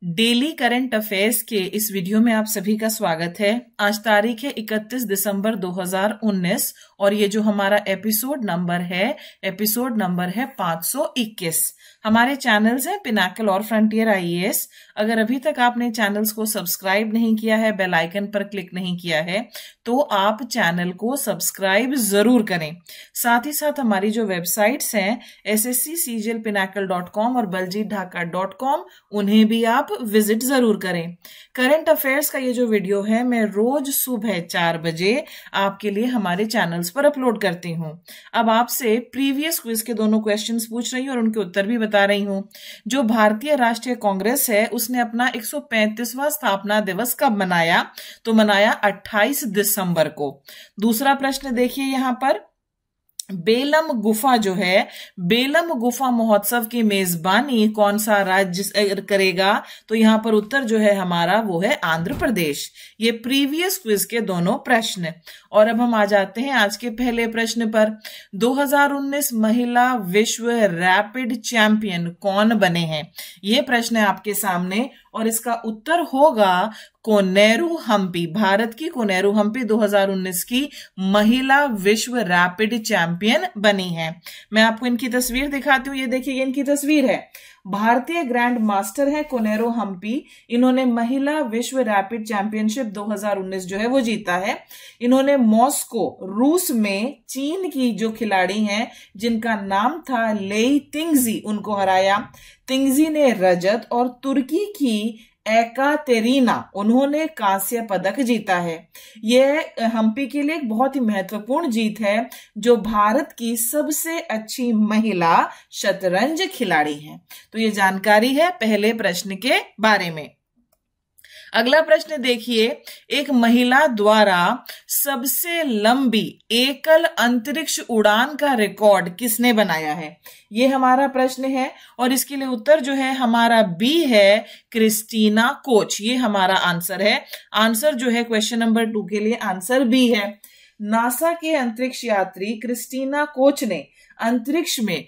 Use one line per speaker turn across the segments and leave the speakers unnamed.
Daily current affairs के इस video में आप सभी का स्वागत है। आज तारीख है 31 दिसंबर 2019 और ये जो हमारा एपिसोड नंबर है 521। हमारे चैनल्स हैं पिनाकल और फ्रंटियर आईएएस। अगर अभी तक आपने चैनल्स को सब्सक्राइब नहीं किया है, बेल आइकन पर क्लिक नहीं किया है, तो आप चैनल को सब्सक्राइब जरूर करें। साथ ही साथ हमारी जो वेबसाइट्स हैं sscgl.pinnacle.com और baljitdhaka.com, उन्हें भी आप विजिट जरूर करें। करंट अफेयर्स का ये जो वीडियो है मैं रोज सुबह 4 बजे आपके लिए हमारे चैनल्स पर अपलोड करती हूँ। अब आपसे प्रीवियस क्विज के दोनों क्वेश्चंस पूछ रही हूँ और उनके उत्तर भी बता रही हूँ। जो भारतीय राष्ट्रीय कांग्रेस है उसने अपना 135वां स्थापना दिवस कब मनाया? तो मनाया 28 दिसंबर को। दूसरा प्रश्न देखिए यहाँ पर, बेलम गुफा जो है, बेलम गुफा महोत्सव की मेजबानी कौन सा राज्य करेगा? तो यहां पर उत्तर जो है हमारा वो है आंध्र प्रदेश। ये प्रीवियस क्विज के दोनों प्रश्न। और अब हम आ जाते हैं आज के पहले प्रश्न पर। 2019 महिला विश्व रैपिड चैंपियन कौन बने हैं? ये प्रश्न है आपके सामने और इसका उत्तर होगा कोनेरू हम्पी। भारत की कोनेरू हम्पी 2019 की महिला विश्व रैपिड चैंपियन बनी है। मैं आपको इनकी तस्वीर दिखाती हूँ। ये देखिए, ये इनकी तस्वीर है। भारतीय ग्रैंड मास्टर है कोनेरू हम्पी। इन्होंने महिला विश्व रैपिड चैंपियनशिप 2019 जो है वो जीता है। इन्होंने मॉस्को रूस में चीन की जो खिलाड़ी हैं जिनका नाम था लेई तिंगजी, उनको हराया। तिंगजी ने रजत और तुर्की की एकातेरीना, उन्होंने कांस्य पदक जीता है। यह हम्पी के लिए एक बहुत ही महत्वपूर्ण जीत है, जो भारत की सबसे अच्छी महिला शतरंज खिलाड़ी हैं। तो ये जानकारी है पहले प्रश्न के बारे में। अगला प्रश्न देखिए, एक महिला द्वारा सबसे लंबी एकल अंतरिक्ष उड़ान का रिकॉर्ड किसने बनाया है? ये हमारा प्रश्न है और इसके लिए उत्तर जो है हमारा बी है, क्रिस्टीना कोच। ये हमारा आंसर है। आंसर जो है क्वेश्चन नंबर 2 के लिए आंसर बी है। नासा के अंतरिक्ष यात्री क्रिस्टीना कोच ने अंतरिक्ष में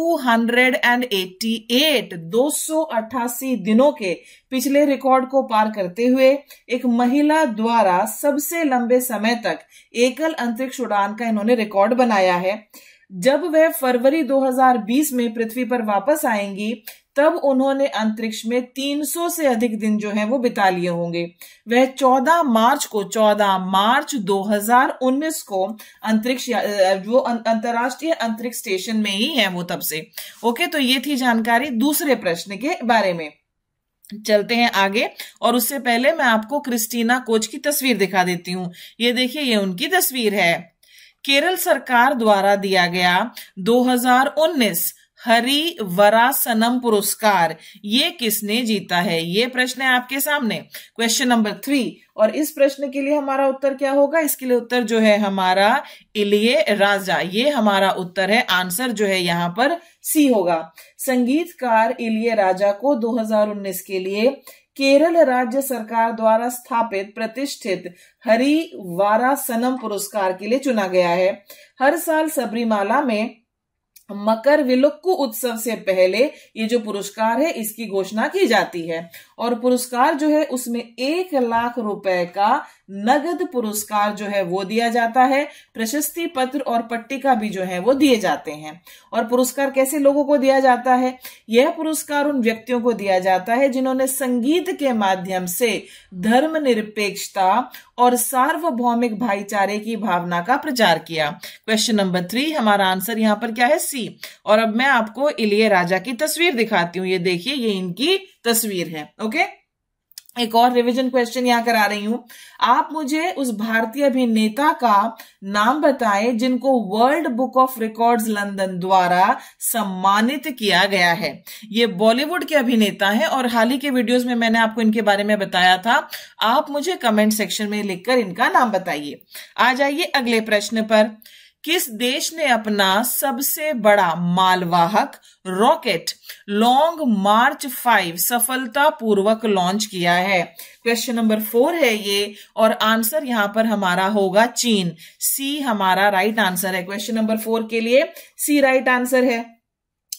288 दिनों के पिछले रिकॉर्ड को पार करते हुए एक महिला द्वारा सबसे लंबे समय तक एकल अंतरिक्ष उड़ान का इन्होंने रिकॉर्ड बनाया है। जब वह फरवरी 2020 में पृथ्वी पर वापस आएंगी तब उन्होंने अंतरिक्ष में 300 से अधिक दिन जो है वो बिता लिए होंगे। वह 14 मार्च 2019 को अंतरिक्ष वो अंतरराष्ट्रीय अंतरिक्ष स्टेशन में ही है वो तब से। ओके, तो ये थी जानकारी दूसरे प्रश्न के बारे में। चलते हैं आगे और उससे पहले मैं आपको क्रिस्टीना कोच की तस्वीर दिखा देती हूँ। ये देखिए, ये उनकी तस्वीर है। केरल सरकार द्वारा दिया गया 2019 हरि वरासनम पुरस्कार ये किसने जीता है? ये प्रश्न है आपके सामने, क्वेश्चन नंबर 3। और इस प्रश्न के लिए हमारा उत्तर क्या होगा? इसके लिए उत्तर जो है हमारा इलियराजा। ये हमारा उत्तर है। आंसर जो है यहाँ पर सी होगा। संगीतकार इलियराजा को 2019 के लिए केरल राज्य सरकार द्वारा स्थापित प्रतिष्ठित हरि वारासनम पुरस्कार के लिए चुना गया है। हर साल सबरीमाला में मकर विलुक्कु उत्सव से पहले ये जो पुरस्कार है इसकी घोषणा की जाती है और पुरस्कार जो है उसमें 1 लाख रुपए का नगद पुरस्कार जो है वो दिया जाता है। प्रशस्ति पत्र और पट्टिका भी जो है वो दिए जाते हैं। और पुरस्कार कैसे लोगों को दिया जाता है? यह पुरस्कार उन व्यक्तियों को दिया जाता है जिन्होंने संगीत के माध्यम से धर्मनिरपेक्षता और सार्वभौमिक भाईचारे की भावना का प्रचार किया। क्वेश्चन नंबर 3 हमारा आंसर यहाँ पर क्या है? सी। और अब मैं आपको इलियराजा की तस्वीर दिखाती हूँ। ये देखिए, ये इनकी तस्वीर है। ओके, एक और रिवीजन क्वेश्चन यहां करा रही हूं। आप मुझे उस भारतीय अभिनेता का नाम बताएं जिनको World Book of Records London द्वारा सम्मानित किया गया है। ये बॉलीवुड के अभिनेता हैं और हाल ही के वीडियोस में मैंने आपको इनके बारे में बताया था। आप मुझे कमेंट सेक्शन में लिखकर इनका नाम बताइए। आ जाइए अगले प्रश्न पर। किस देश ने अपना सबसे बड़ा मालवाहक रॉकेट लॉन्ग मार्च 5 सफलतापूर्वक लॉन्च किया है? क्वेश्चन नंबर 4 है ये और आंसर यहां पर हमारा होगा चीन। सी हमारा राइट आंसर है। क्वेश्चन नंबर 4 के लिए सी राइट आंसर है।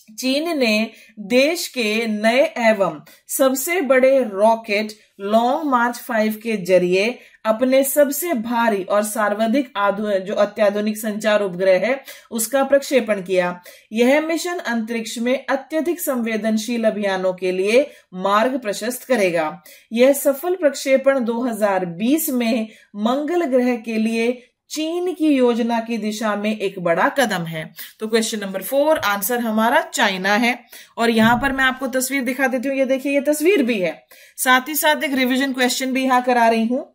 चीन ने देश के नए एवं सबसे बड़े रॉकेट लॉन्ग मार्च 5 के जरिए अपने सबसे भारी और सर्वाधिक जो अत्याधुनिक संचार उपग्रह है उसका प्रक्षेपण किया। यह मिशन अंतरिक्ष में अत्यधिक संवेदनशील अभियानों के लिए मार्ग प्रशस्त करेगा। यह सफल प्रक्षेपण 2020 में मंगल ग्रह के लिए चीन की योजना की दिशा में एक बड़ा कदम है। तो क्वेश्चन नंबर 4 आंसर हमारा चाइना है। और यहां पर मैं आपको तस्वीर दिखा देती हूँ, ये देखिए ये तस्वीर भी है, साथ ही साथ एक रिवीजन क्वेश्चन भी यहां करा रही हूं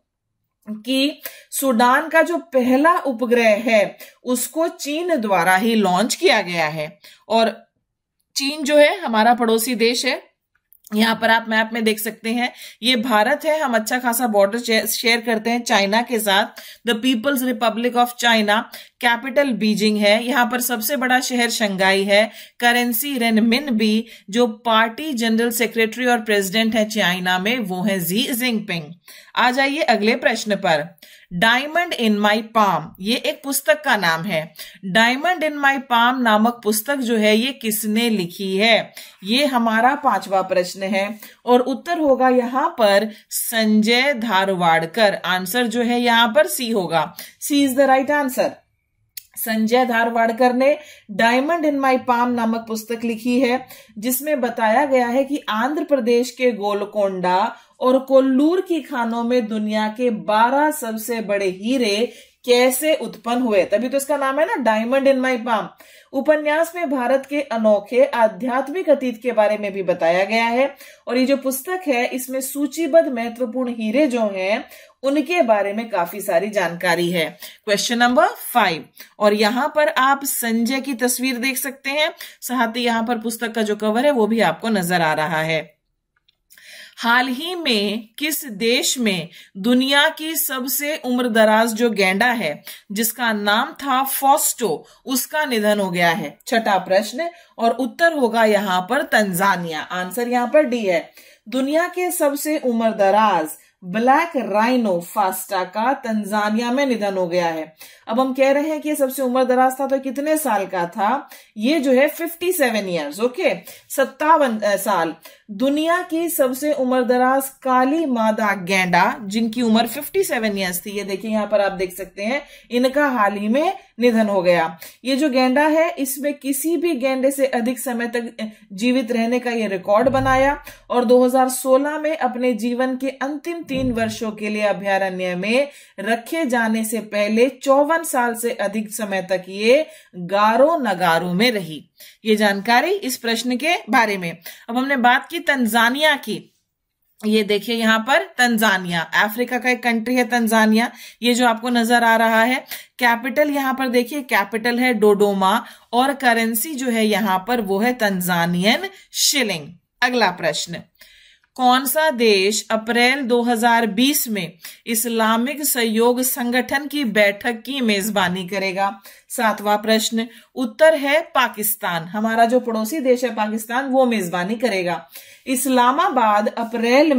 कि सूडान का जो पहला उपग्रह है उसको चीन द्वारा ही लॉन्च किया गया है। और चीन जो है हमारा पड़ोसी देश है, यहां पर आप मैप में देख सकते हैं ये भारत है, हम अच्छा खासा बॉर्डर शेयर करते हैं चाइना के साथ। The People's Republic of China, capital Beijing है, यहां पर सबसे बड़ा शहर शंघाई है, करेंसी रेनमिनबी, जो पार्टी जनरल सेक्रेटरी और प्रेसिडेंट है चाइना में वो है जी जिनपिंग। आ जाइए अगले प्रश्न पर। डायमंड इन माई पाम, ये एक पुस्तक का नाम है। डायमंड इन माई पाम नामक पुस्तक जो है ये किसने लिखी है? ये हमारा 5वां प्रश्न है और उत्तर होगा यहां पर संजय धारवाड़कर। आंसर जो है यहां पर सी होगा, C is the right answer. Sanjay Dharwadkar ने डायमंड इन माई पाम नामक पुस्तक लिखी है जिसमें बताया गया है कि आंध्र प्रदेश के गोलकोंडा और कोल्लूर की खानों में दुनिया के 12 सबसे बड़े हीरे कैसे उत्पन्न हुए, तभी तो इसका नाम है ना डायमंड इन माई पाम। उपन्यास में भारत के अनोखे आध्यात्मिक अतीत के बारे में भी बताया गया है और ये जो पुस्तक है इसमें सूचीबद्ध महत्वपूर्ण हीरे जो हैं उनके बारे में काफी सारी जानकारी है। क्वेश्चन नंबर 5 और यहां पर आप संजय की तस्वीर देख सकते हैं, साथ ही यहां पर पुस्तक का जो कवर है वो भी आपको नजर आ रहा है। हाल ही में किस देश में दुनिया की सबसे उम्रदराज जो गैंडा है जिसका नाम था फॉस्टो, उसका निधन हो गया है? छठा प्रश्न और उत्तर होगा यहां पर तंजानिया। आंसर यहां पर डी है। दुनिया के सबसे उम्रदराज ब्लैक राइनो फास्टा का तंजानिया में निधन हो गया है। अब हम कह रहे हैं कि ये सबसे उम्रदराज था तो कितने साल का था? ये जो है 57 ईयर्स, ओके 57 साल। दुनिया की सबसे उम्रदराज काली मादा गैंडा जिनकी उम्र 57 ईयर्स थी, ये देखिए यहां पर आप देख सकते हैं, इनका हाल ही में निधन हो गया। ये जो गैंडा है इसमें किसी भी गैंडे से अधिक समय तक जीवित रहने का ये रिकॉर्ड बनाया और 2016 में अपने जीवन के अंतिम 3 वर्षों के लिए अभयारण्य में रखे जाने से पहले 54 साल से अधिक समय तक ये गारो नगारो में रही। ये जानकारी इस प्रश्न के बारे में। अब हमने बात की तंजानिया की, ये देखिए यहां पर तंजानिया अफ्रीका का एक कंट्री है तंजानिया, ये जो आपको नजर आ रहा है। कैपिटल यहां पर देखिए, कैपिटल है डोडोमा और करेंसी जो है यहां पर वो है तंजानियन शिलिंग। अगला प्रश्न, कौन सा देश अप्रैल 2020 में इस्लामिक सहयोग संगठन की बैठक की मेजबानी करेगा? 7वां प्रश्न, उत्तर है पाकिस्तान। हमारा जो पड़ोसी देश है पाकिस्तान वो मेजबानी करेगा। इस्लामाबाद अप्रैल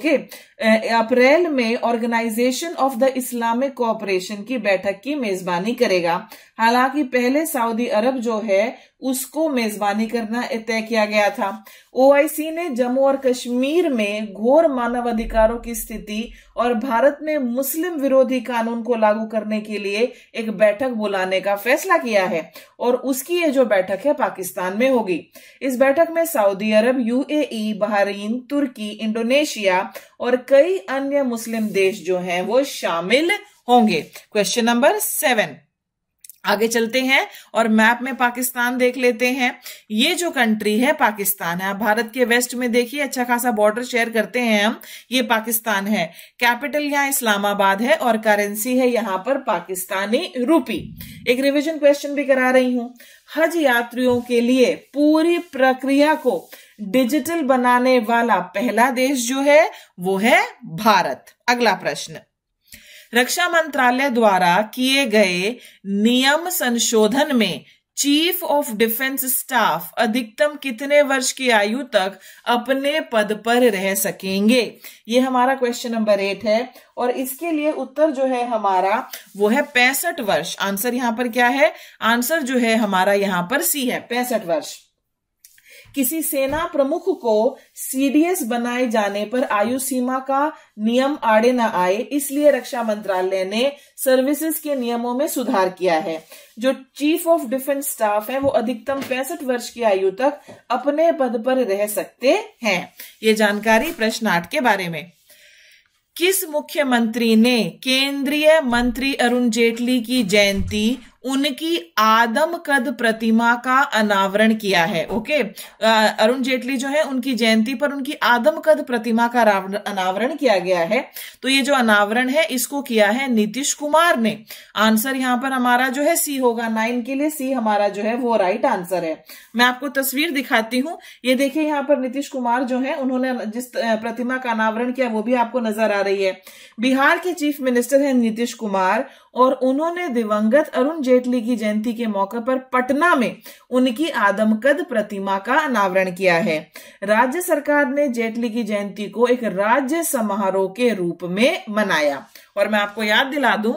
में Organisation of the Islamic Cooperation की बैठक की मेजबानी करेगा। हालांकि पहले सऊदी अरब जो है उसको मेजबानी करना तय किया गया था। ओआईसी ने जम्मू और कश्मीर में घोर मानवाधिकारों की स्थिति और भारत में मुस्लिम विरोधी कानून को लागू करने के लिए एक बैठक बुलाने का फैसला किया है और उसकी ये जो बैठक है पाकिस्तान में होगी। इस बैठक में Saudi Arab, UAE, Bahrain, Turkey, Indonesia और कई अन्य मुस्लिम देश जो हैं वो शामिल होंगे। क्वेश्चन नंबर 7, आगे चलते हैं और मैप में पाकिस्तान देख लेते हैं। ये जो कंट्री है पाकिस्तान है, भारत के वेस्ट में देखिए अच्छा खासा बॉर्डर शेयर करते हैं हम, ये पाकिस्तान है। कैपिटल यहाँ इस्लामाबाद है और करेंसी है यहाँ पर पाकिस्तानी रूपी। एक रिवीजन क्वेश्चन भी करा रही हूं। हज यात्रियों के लिए पूरी प्रक्रिया को डिजिटल बनाने वाला पहला देश जो है वो है भारत। अगला प्रश्न, रक्षा मंत्रालय द्वारा किए गए नियम संशोधन में चीफ ऑफ डिफेंस स्टाफ अधिकतम कितने वर्ष की आयु तक अपने पद पर रह सकेंगे? ये हमारा क्वेश्चन नंबर 8 है और इसके लिए उत्तर जो है हमारा वो है 65 वर्ष। आंसर यहां पर क्या है? आंसर जो है हमारा यहां पर सी है, 65 वर्ष। किसी सेना प्रमुख को सीडीएस बनाए जाने पर आयु सीमा का नियम आड़े न आए, इसलिए रक्षा मंत्रालय ने सर्विसेज के नियमों में सुधार किया है। जो चीफ ऑफ डिफेंस स्टाफ है वो अधिकतम 65 वर्ष की आयु तक अपने पद पर रह सकते हैं। ये जानकारी प्रश्न 8 के बारे में। किस मुख्यमंत्री ने केंद्रीय मंत्री अरुण जेटली की जयंती उनकी आदमकद प्रतिमा का अनावरण किया है? ओके, अरुण जेटली जो है उनकी जयंती पर उनकी आदमकद प्रतिमा का अनावरण किया गया है। तो ये जो अनावरण है इसको किया है नीतीश कुमार ने। आंसर यहां पर हमारा जो है सी होगा। 9 के लिए सी हमारा जो है वो राइट आंसर है। मैं आपको तस्वीर दिखाती हूँ। ये देखिए यहाँ पर नीतीश कुमार जो है उन्होंने जिस प्रतिमा का अनावरण किया वो भी आपको नजर आ रही है। बिहार के चीफ मिनिस्टर है नीतीश कुमार और उन्होंने दिवंगत अरुण जेटली की जयंती के मौके पर पटना में उनकी आदमकद प्रतिमा का अनावरण किया है। राज्य सरकार ने जेटली की जयंती को एक राज्य समारोह के रूप में मनाया। और मैं आपको याद दिला दूं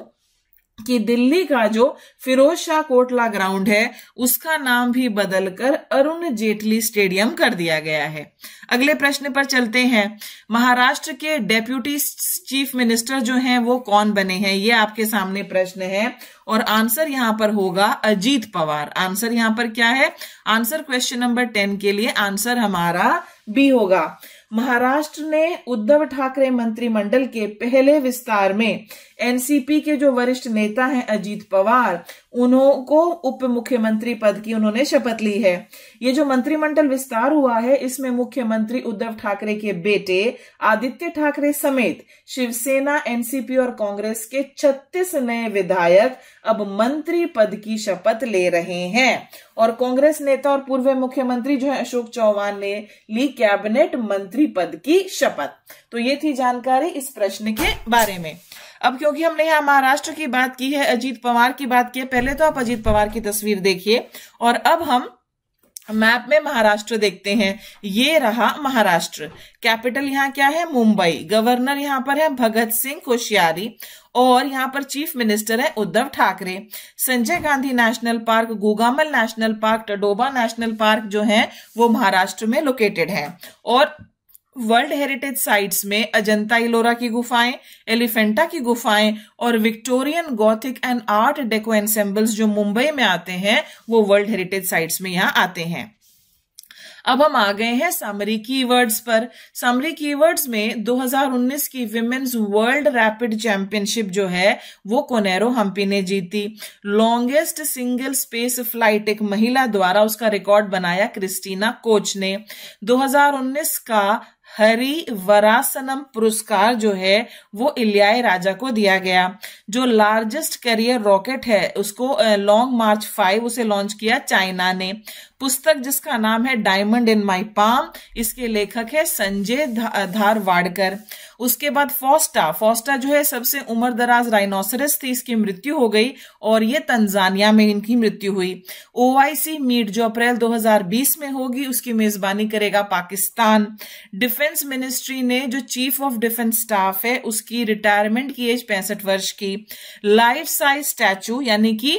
कि दिल्ली का जो फिरोज शाह कोटला ग्राउंड है उसका नाम भी बदलकर अरुण जेटली स्टेडियम कर दिया गया है। अगले प्रश्न पर चलते हैं। महाराष्ट्र के डेप्यूटी चीफ मिनिस्टर जो हैं वो कौन बने हैं? ये आपके सामने प्रश्न है और आंसर यहां पर होगा अजीत पवार। आंसर यहां पर क्या है? आंसर क्वेश्चन नंबर 10 के लिए आंसर हमारा बी होगा। महाराष्ट्र ने उद्धव ठाकरे मंत्रिमंडल के पहले विस्तार में एनसीपी के जो वरिष्ठ नेता हैं अजीत पवार, उनको उप मुख्यमंत्री पद की उन्होंने शपथ ली है। ये जो मंत्रिमंडल विस्तार हुआ है इसमें मुख्यमंत्री उद्धव ठाकरे के बेटे आदित्य ठाकरे समेत शिवसेना, एनसीपी और कांग्रेस के 36 नए विधायक अब मंत्री पद की शपथ ले रहे हैं। और कांग्रेस नेता और पूर्व मुख्यमंत्री जो है अशोक चौहान ने ली कैबिनेट मंत्री पद की शपथ। तो ये थी जानकारी इस प्रश्न के बारे में। अब क्योंकि हमने यहाँ महाराष्ट्र की बात की है, अजीत पवार की बात की है, पहले तो आप अजीत पवार की तस्वीर देखिए और अब हम मैप में महाराष्ट्र देखते हैं। ये रहा महाराष्ट्र। कैपिटल यहाँ क्या है? मुंबई। गवर्नर यहाँ पर है भगत सिंह कोश्यारी और यहाँ पर चीफ मिनिस्टर है Uddhav Thackeray. Sanjay Gandhi national park, Gugamal national park, Tadoba national park जो है वो महाराष्ट्र में लोकेटेड है। और वर्ल्ड हेरिटेज साइट्स में अजंता इलोरा की गुफाएं, एलिफेंटा की गुफाएं और Victorian Gothic and art deco ensembles जो मुंबई में आते हैं वो वर्ल्ड हेरिटेज साइट्स में यहाँ आते हैं। अब हम आ गए हैं समरी कीवर्ड्स पर। समरी कीवर्ड्स में 2019 की विमेन्स वर्ल्ड रैपिड चैंपियनशिप जो है वो कोनेरो हम्पी ने जीती। लॉन्गेस्ट सिंगल स्पेस फ्लाइट एक महिला द्वारा उसका रिकॉर्ड बनाया क्रिस्टीना कोच ने। 2019 का हरि वरासनम पुरस्कार जो है वो इलियाई राजा को दिया गया। जो लार्जेस्ट कैरियर रॉकेट है उसको लॉन्ग मार्च 5 उसे लॉन्च किया चाइना ने। पुस्तक जिसका नाम है डायमंड इन माई पाम, इसके लेखक है संजय धारवाड़कर। उसके बाद फोस्टा जो है सबसे उम्रदराज राइनोसरस थी, इसकी मृत्यु हो गई और ये तंजानिया में इनकी मृत्यु हुई। ओआईसी मीट जो अप्रैल 2020 में होगी उसकी मेजबानी करेगा पाकिस्तान। डिफेंस मिनिस्ट्री ने जो चीफ ऑफ डिफेंस स्टाफ है उसकी रिटायरमेंट की एज 65 वर्ष की। लाइफ साइज स्टैचू यानी कि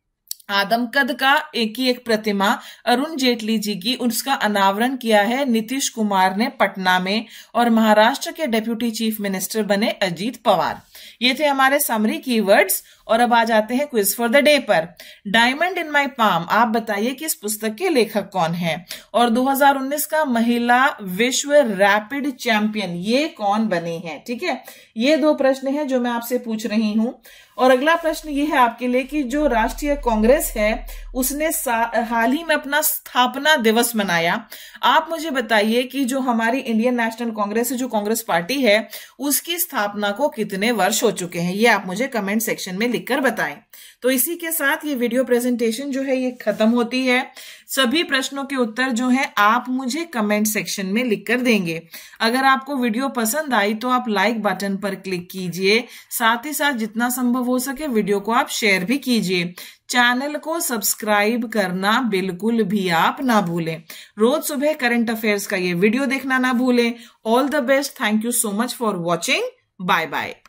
आदमकद का एक प्रतिमा अरुण जेटली जी की उसका अनावरण किया है नीतीश कुमार ने पटना में। और महाराष्ट्र के डेप्यूटी चीफ मिनिस्टर बने अजीत पवार। ये थे हमारे समरी कीवर्ड्स। और अब आ जाते हैं क्विज फॉर द डे पर। डायमंड इन माई पाम, आप बताइए कि इस पुस्तक के लेखक कौन है? और 2019 का महिला विश्व रैपिड चैंपियन ये कौन बने हैं? ठीक है, ये 2 प्रश्न हैं जो मैं आपसे पूछ रही हूं। और अगला प्रश्न ये है आपके लिए कि जो राष्ट्रीय कांग्रेस है उसने हाल ही में अपना स्थापना दिवस मनाया। आप मुझे बताइए कि जो हमारी इंडियन नेशनल कांग्रेस है, जो कांग्रेस पार्टी है, उसकी स्थापना को कितने वर्ष हो चुके हैं? ये आप मुझे कमेंट सेक्शन में लिखकर बताएं। तो इसी के साथ ये वीडियो प्रेजेंटेशन जो है ये खत्म होती है। सभी प्रश्नों के उत्तर जो है आप मुझे कमेंट सेक्शन में लिखकर देंगे। अगर आपको वीडियो पसंद आई तो आप लाइक बटन पर क्लिक कीजिए। साथ ही साथ जितना संभव हो सके वीडियो को आप शेयर भी कीजिए। चैनल को सब्सक्राइब करना बिल्कुल भी आप ना भूलें। रोज सुबह करंट अफेयर्स का ये वीडियो देखना ना भूलें। All the best. Thank you so much for watching. Bye bye.